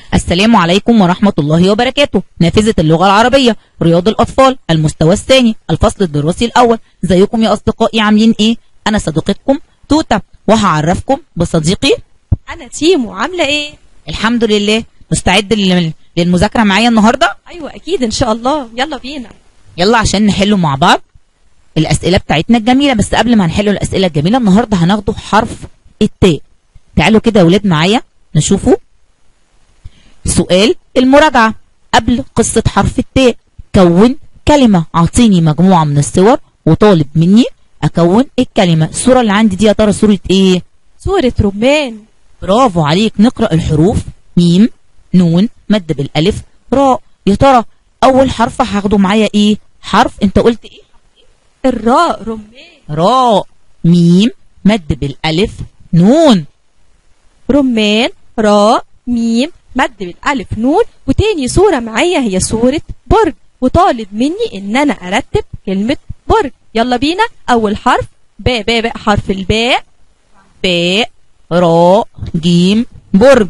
السلام عليكم ورحمة الله وبركاته. نافذة اللغة العربية، رياض الأطفال، المستوى الثاني، الفصل الدراسي الأول. ازيكم يا أصدقائي، عاملين إيه؟ أنا صديقتكم توتة، وهعرفكم بصديقي أنا تيمو. عاملة إيه؟ الحمد لله. مستعد للمذاكرة معايا النهاردة؟ أيوة أكيد إن شاء الله، يلا بينا. يلا عشان نحلوا مع بعض الأسئلة بتاعتنا الجميلة. بس قبل ما نحلوا الأسئلة الجميلة النهاردة هناخده حرف التاء. تعالوا كده يا ولاد معايا نشوفوا سؤال المراجعة قبل قصة حرف التاء. كون كلمة. أعطيني مجموعة من الصور وطالب مني أكون الكلمة. الصورة اللي عندي دي يا ترى صورة إيه؟ صورة رمان. برافو عليك. نقرأ الحروف: ميم، نون، مد بالألف، راء. يا ترى أول حرف هاخده معايا إيه؟ حرف أنت قلت إيه؟ الراء. رمان. راء. ميم، مد بالألف، نون. رمان، راء، ميم، مد بالألف، نون. وتاني صورة معايا هي صورة برج، وطالب مني إن أنا أرتب كلمة برج. يلا بينا. أول حرف باء. باء حرف الباء. باء، راء، جيم، برج.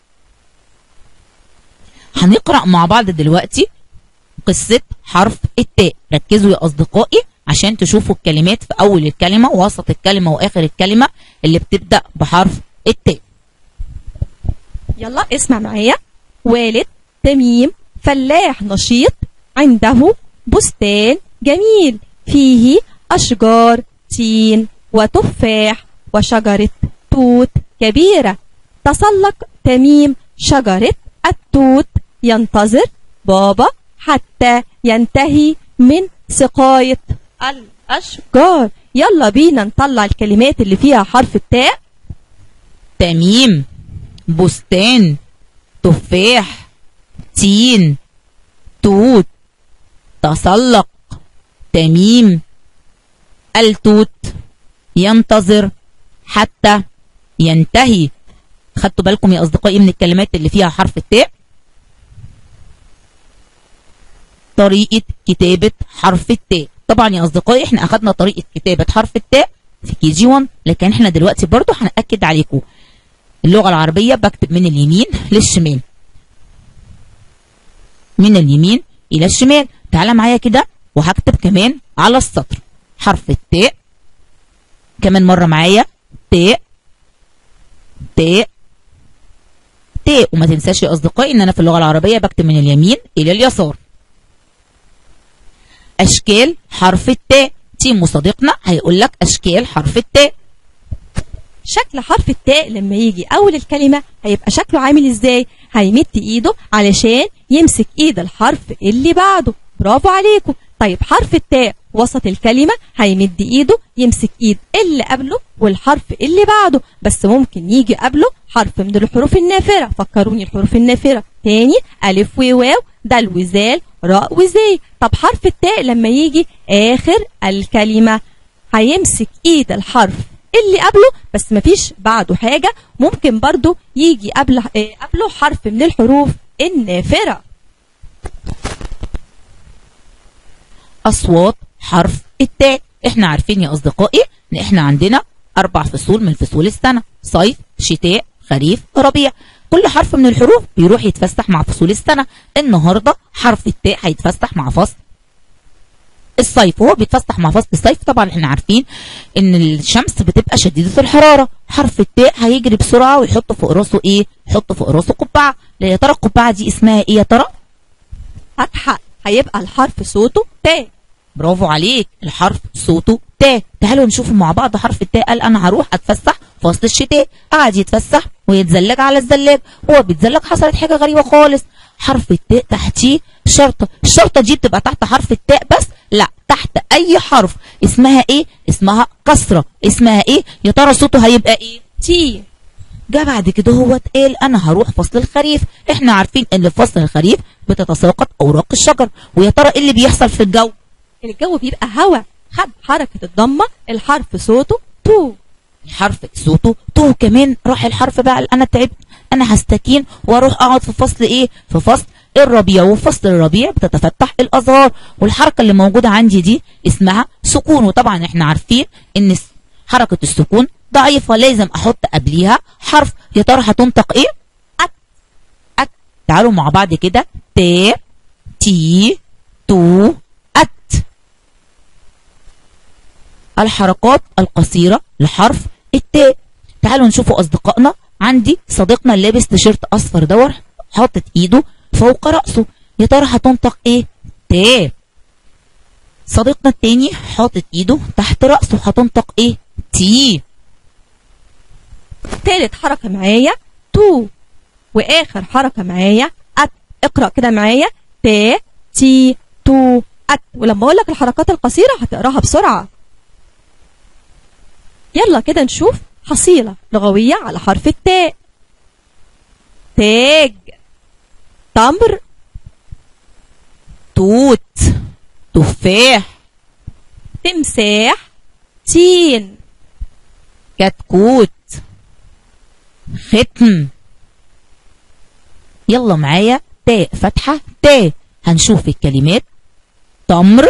هنقرأ مع بعض دلوقتي قصة حرف التاء. ركزوا يا أصدقائي عشان تشوفوا الكلمات في أول الكلمة ووسط الكلمة وآخر الكلمة اللي بتبدأ بحرف التاء. يلا اسمع معايا. والد تميم فلاح نشيط، عنده بستان جميل فيه أشجار تين وتفاح وشجرة توت كبيرة. تسلق تميم شجرة التوت، ينتظر بابا حتى ينتهي من سقاية الأشجار. يلا بينا نطلع الكلمات اللي فيها حرف التاء. تميم، بستان، تفاح، تين، توت، تسلق، تميم، التوت، ينتظر، حتى، ينتهي. خدتوا بالكم يا أصدقائي من الكلمات اللي فيها حرف التاء؟ طريقة كتابة حرف التاء. طبعا يا أصدقائي احنا أخدنا طريقة كتابة حرف التاء في KG1، لكن احنا دلوقتي برضو هنأكد عليكم. اللغة العربية بكتب من اليمين للشمال، من اليمين إلى الشمال. تعالى معايا كده وهكتب كمان على السطر حرف التاء. كمان مرة معايا تاء تاء تاء. وما تنساش يا أصدقائي إن أنا في اللغة العربية بكتب من اليمين إلى اليسار. أشكال حرف التاء. تيمو صديقنا هيقول لك أشكال حرف التاء. شكل حرف التاء لما يجي أول الكلمة هيبقى شكله عامل إزاي؟ هيمد إيده علشان يمسك إيد الحرف اللي بعده. برافو عليكم. طيب حرف التاء وسط الكلمة هيمد إيده يمسك إيد اللي قبله والحرف اللي بعده، بس ممكن يجي قبله حرف من الحروف النافرة. فكروني الحروف النافرة تاني: ألف وواو، دال وزال، راء وزي. طب حرف التاء لما يجي آخر الكلمة هيمسك إيد الحرف اللي قبله بس مفيش بعده حاجة. ممكن برضو يجي قبله حرف من الحروف النافرة. أصوات حرف التاء. احنا عارفين يا أصدقائي إن احنا عندنا 4 فصول من فصول السنة: صيف، شتاء، خريف، ربيع. كل حرف من الحروف بيروح يتفسح مع فصول السنة. النهاردة حرف التاء هيتفسح مع فصل الصيف، وهو بيتفسح مع فصل الصيف طبعا احنا عارفين ان الشمس بتبقى شديدة الحرارة. حرف التاء هيجري بسرعة ويحط فوق راسه ايه؟ يحط فوق راسه قبعة. يا ترى القبعة دي اسمها ايه يا ترى؟ فتحة. هيبقى الحرف صوته تاء. برافو عليك، الحرف صوته تاء. تعالوا نشوف مع بعض حرف التاء. قال انا هروح اتفسح فصل الشتاء. قعد يتفسح ويتزلج على الزلاج. هو بيتزلج حصلت حاجة غريبة خالص. حرف التاء تحتيه شرطة. الشرطة دي بتبقى تحت حرف التاء بس؟ لا، تحت اي حرف. اسمها ايه؟ اسمها كسرة. اسمها ايه يا ترى؟ صوته هيبقى ايه؟ تي. جه بعد كده هو اتقال انا هروح فصل الخريف. احنا عارفين ان في فصل الخريف بتتساقط اوراق الشجر. ويا ترى ايه اللي بيحصل في الجو؟ الجو بيبقى هوا. خد حركة الضمة. الحرف صوته تو. الحرف صوته تو. كمان راح الحرف بقى انا تعبت، انا هستكين واروح اقعد في فصل ايه؟ في فصل الربيع. وفي فصل الربيع بتتفتح الازهار، والحركه اللي موجوده عندي دي اسمها سكون. وطبعا احنا عارفين ان حركه السكون ضعيفه، لازم احط قبليها حرف. يا ترى هتنطق ايه؟ أت. أت. تعالوا مع بعض كده. ت تي تو أت. الحركات القصيرة لحرف التاء. تعالوا نشوفوا أصدقائنا. عندي صديقنا اللي لابس تيشيرت أصفر دور حاطط إيده فوق رأسه، يا ترى هتنطق إيه؟ تاء. صديقنا التاني حاطط إيده تحت رأسه، هتنطق إيه؟ تي. تالت حركة معايا تو، واخر حركة معايا ات. اقرأ كده معايا تا تي تو ات. ولما اقول لك الحركات القصيرة هتقراها بسرعة. يلا كده نشوف حصيلة لغوية على حرف التاء. تاج، تمر، توت، تفاح، تمساح، تين، كتكوت، ختم. يلا معايا تاء فتحة تاء. هنشوف الكلمات. تمر،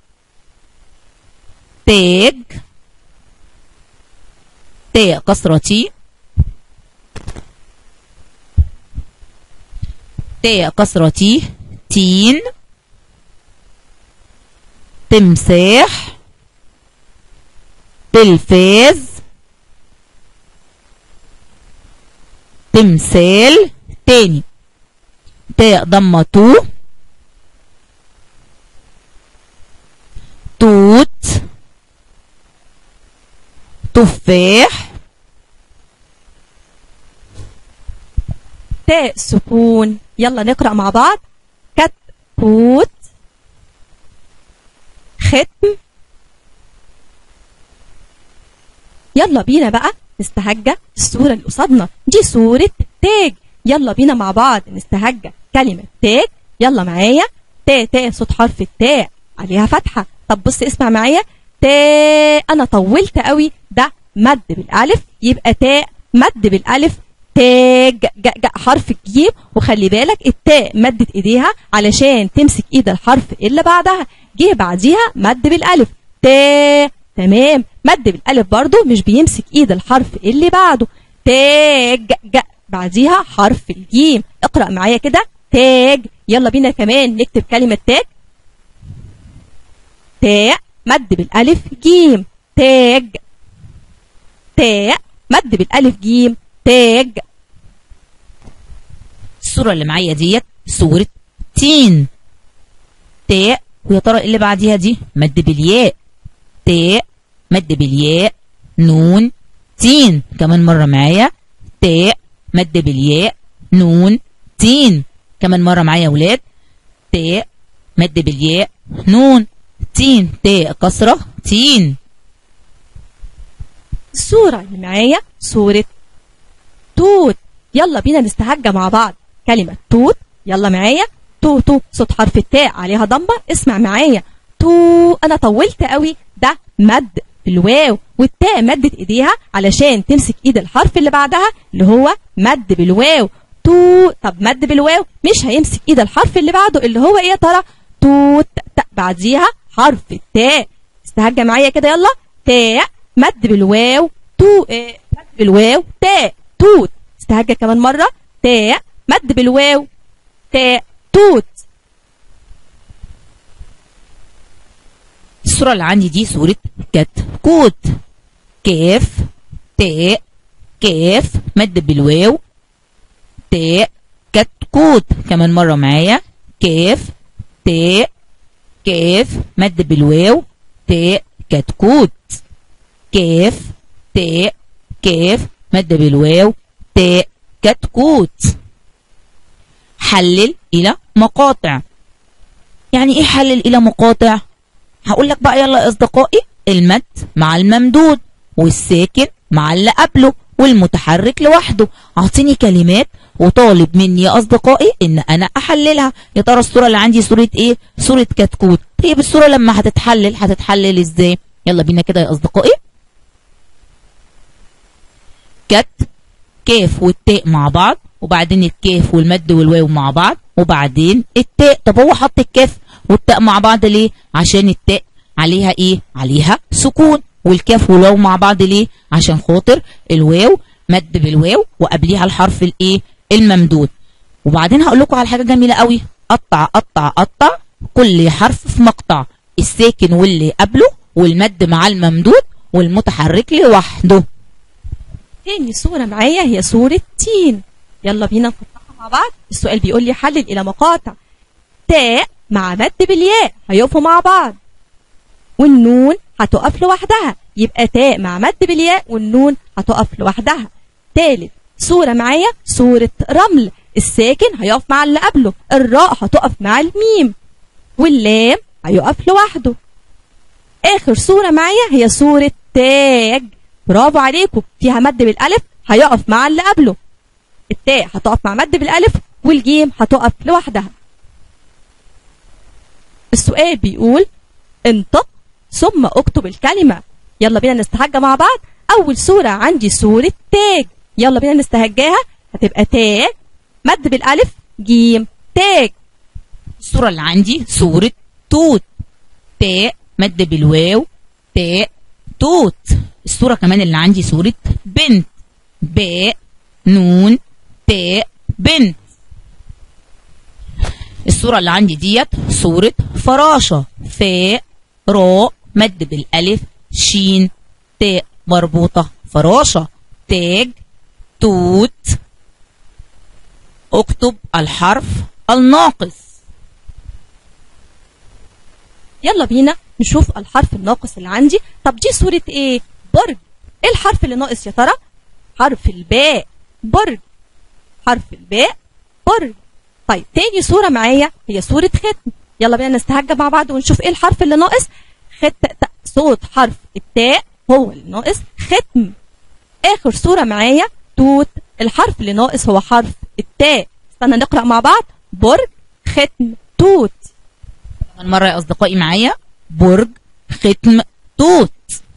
تاج، تاء كسرة تي، تاء كسرة تي، تين، تمساح، تلفاز، تمثال. تاني تاء ضمة تو، توت، تفاح، تاء سكون. يلا نقرأ مع بعض. كتكوت، ختم. يلا بينا بقى نستهجى الصورة اللي قصادنا دي، صورة تاج. يلا بينا مع بعض نستهجى كلمة تاج. يلا معايا. تاء تاء صوت حرف التاء عليها فتحة. طب بص اسمع معايا. تاء. أنا طولت قوي، ده مد بالألف يبقى تاء مد بالألف. تاج حرف الجيم. وخلي بالك التاء مدت ايديها علشان تمسك ايد الحرف اللي بعدها، جه بعديها مد بالألف. تاء. تمام. مد بالألف برضو مش بيمسك ايد الحرف اللي بعده. تاج بعديها حرف الجيم. اقرأ معايا كده تاج. يلا بينا كمان نكتب كلمة تاج. تاء مد بالألف جيم. تاج. تاء مد بالألف جيم. تاج. الصورة اللي معايا ديت صورة تين. تاء، ويا ترى اللي بعديها دي مد بالياء. تاء مد بالياء. نون تين. كمان مرة معايا. تاء مد بالياء. نون تين. كمان مرة معايا يا ولاد. تاء مد بالياء. نون تين. تاء كسرة تين. الصورة اللي معايا صورة توت. يلا بينا نستهجى مع بعض كلمة توت. يلا معايا. تو تو صوت حرف التاء عليها ضمة. اسمع معايا. تو. أنا طولت قوي، ده مد بالواو، والتاء مدت ايديها علشان تمسك ايد الحرف اللي بعدها اللي هو مد بالواو. تو. طب مد بالواو مش هيمسك ايد الحرف اللي بعده اللي هو ايه يا ترى؟ توت. بعديها حرف التاء. استهجى معايا كده. يلا. تاء مد بالواو. تو. مد بالواو. تاء. توت. استهجى كمان مرة. تاء مد بالواو. تاء. توت. الصورة اللي عندي دي صورة كتكوت. كاف تاء كاف مد بالواو. تاء كتكوت. كمان مرة معايا. كاف تاء كاف مد بالواو. تاء كتكوت. كاف تاء كاف مد بالواو. تاء كتكوت. حلل إلى مقاطع. يعني إيه حلل إلى مقاطع؟ هقول لك بقى يلا يا أصدقائي. المد مع الممدود، والساكن مع اللي قبله، والمتحرك لوحده. أعطيني كلمات وطالب مني يا أصدقائي إن أنا أحللها. يا ترى الصورة اللي عندي صورة إيه؟ صورة كتكوت. طيب الصورة لما هتتحلل إزاي؟ يلا بينا كده يا أصدقائي. كت كاف والتاء مع بعض، وبعدين الكاف والمد والواو مع بعض، وبعدين التاء. طب هو حط الكاف والتاء مع بعض ليه؟ عشان التاء عليها ايه؟ عليها سكون. والكاف والواو مع بعض ليه؟ عشان خاطر الواو مد بالواو وقبليها الحرف الايه؟ الممدود. وبعدين هقول لكم على حاجه جميله قوي. قطع قطع قطع، كل حرف في مقطع، الساكن واللي قبله والمد مع الممدود والمتحرك لوحده. تاني صورة معايا هي صورة تين. يلا بينا نفتحها مع بعض. السؤال بيقول لي حلل إلى مقاطع تاء مع مد بالياء هيقفوا مع بعض، والنون هتقف لوحدها، يبقى تاء مع مد بالياء والنون هتقف لوحدها. تالت صورة معايا صورة رمل، الساكن هيقف مع اللي قبله، الراء هتقف مع الميم واللام هيقف لوحده. آخر صورة معايا هي صورة تاج، برافو عليكم، فيها مد بالألف هيقف مع اللي قبله، التاء هتقف مع مد بالألف والجيم هتقف لوحدها. السؤال بيقول انطق ثم اكتب الكلمة. يلا بينا نستهجى مع بعض. أول صورة عندي صورة تاج، يلا بينا نستهجاها. هتبقى تاج مد بالألف جيم تاج. الصورة اللي عندي صورة توت، تاء مد بالواو تاء توت. الصورة كمان اللي عندي صورة بنت، باء نون تاء بنت. الصورة اللي عندي ديت صورة فراشة، فاء راء مد بالألف شين تاء مربوطة فراشة. تاج توت. اكتب الحرف الناقص. يلا بينا نشوف الحرف الناقص اللي عندي. طب دي صورة ايه؟ برج. ايه الحرف اللي ناقص يا ترى؟ حرف الباء، برج. حرف الباء برج. طيب تاني صورة معايا هي صورة ختم. يلا بينا نستهجى مع بعض ونشوف ايه الحرف اللي ناقص. صوت حرف التاء هو اللي ناقص، ختم. اخر صورة معايا توت، الحرف اللي ناقص هو حرف التاء. استنى نقرأ مع بعض. برج ختم توت. كمان مرة يا أصدقائي معايا، برج ختم توت.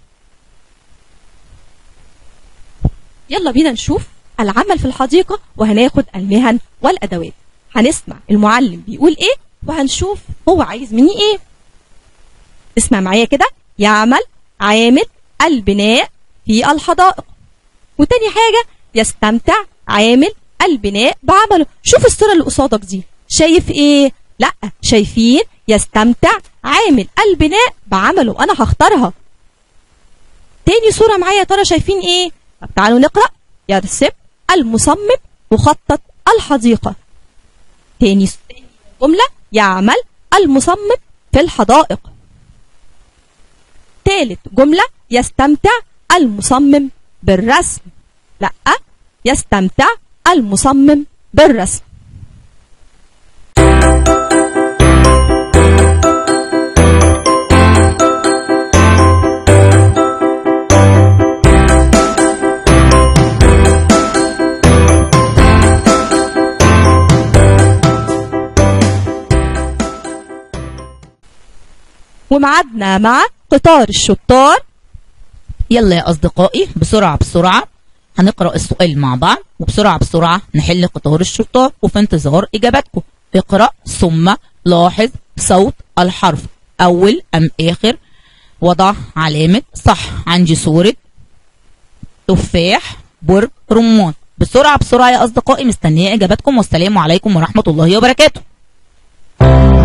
يلا بينا نشوف العمل في الحديقة، وهناخد المهن والأدوات. هنسمع المعلم بيقول ايه وهنشوف هو عايز مني ايه. اسمع معايا كده. يعمل عامل البناء في الحدائق. وتاني حاجة يستمتع عامل البناء بعمله. شوف الصورة اللي قصادك دي، شايف ايه؟ لا، شايفين يستمتع عامل البناء بعمله. انا هختارها. تاني صورة معايا ترى شايفين ايه؟ طب تعالوا نقرأ. يرسم المصمم مخطط الحديقة. تاني جملة يعمل المصمم في الحدائق. تالت جملة يستمتع المصمم بالرسم. لا، يستمتع المصمم بالرسم. ومعدنا مع قطار الشطار. يلا يا أصدقائي بسرعة بسرعة هنقرأ السؤال مع بعض، وبسرعة بسرعة نحل قطار الشطار، وفي انتظار إجاباتكم. اقرأ ثم لاحظ صوت الحرف أول أم آخر، وضع علامة صح. عندي صورة تفاح برج رمان. بسرعة بسرعة يا أصدقائي، مستنية إجاباتكم، والسلام عليكم ورحمة الله وبركاته.